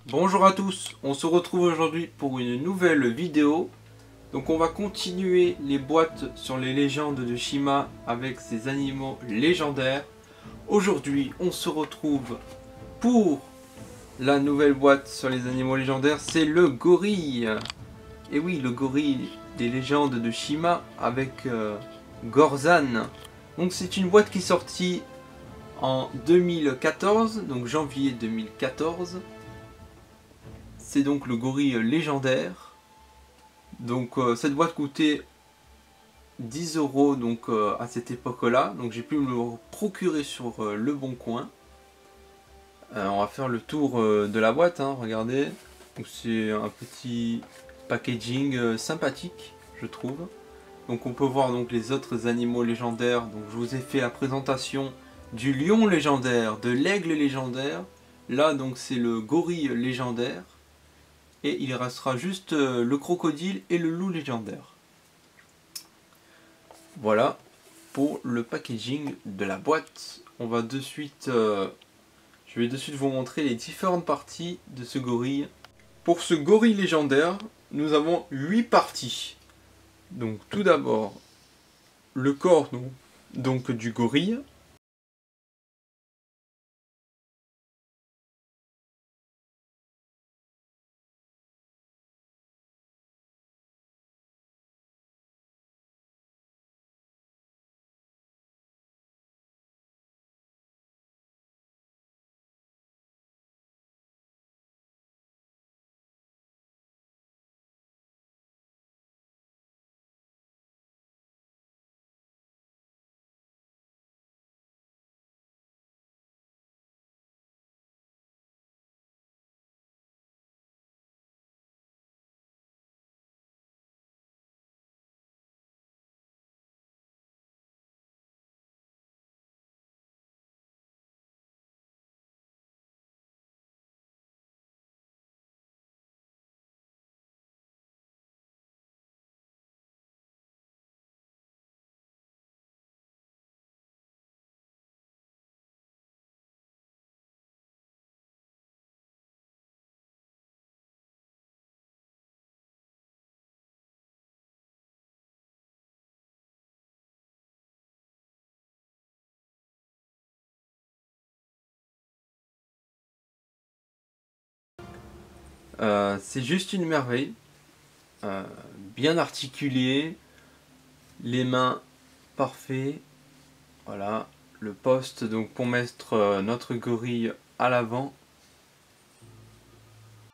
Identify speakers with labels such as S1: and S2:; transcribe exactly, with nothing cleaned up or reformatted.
S1: Bonjour à tous, on se retrouve aujourd'hui pour une nouvelle vidéo. Donc on va continuer les boîtes sur les légendes de Shima avec ces animaux légendaires. Aujourd'hui on se retrouve pour la nouvelle boîte sur les animaux légendaires, c'est le gorille. Et oui, le gorille des légendes de Shima avec euh, Gorzan. Donc c'est une boîte qui est sortie en deux mille quatorze, donc janvier deux mille quatorze. C'est donc le gorille légendaire. Donc euh, cette boîte coûtait dix euros donc euh, à cette époque-là. Donc j'ai pu me le procurer sur euh, Le Bon Coin. Euh, on va faire le tour euh, de la boîte, hein, regardez. C'est un petit packaging euh, sympathique, je trouve. Donc on peut voir donc les autres animaux légendaires. Donc je vous ai fait la présentation du lion légendaire, de l'aigle légendaire. Là donc c'est le gorille légendaire. Et il restera juste euh, le crocodile et le loup légendaire. Voilà pour le packaging de la boîte. On va de suite, euh, je vais de suite vous montrer les différentes parties de ce gorille. Pour ce gorille légendaire, nous avons huit parties. Donc tout d'abord, le corps donc, donc du gorille. Euh, c'est juste une merveille. Euh, bien articulé, les mains parfaites. Voilà, le poste donc pour mettre euh, notre gorille à l'avant.